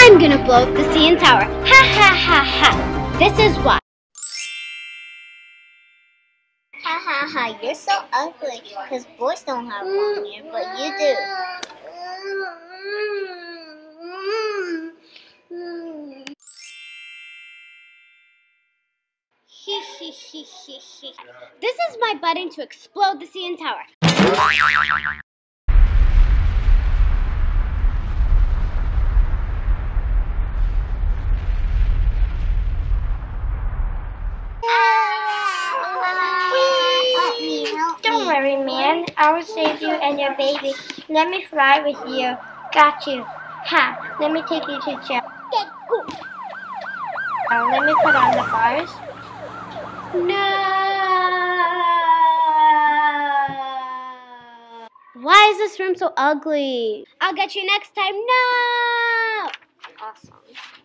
I'm gonna blow up the CN Tower. Ha ha ha ha. This is why. Ha ha ha, you're so ugly, because boys don't have long hair, but you do. This is my button to explode the CN Tower. Don't worry, man. I will save you and your baby. Let me fly with you. Got you. Ha! Let me take you to jail. Now, let me put on the bars. No! Why is this room so ugly? I'll get you next time. No! Awesome.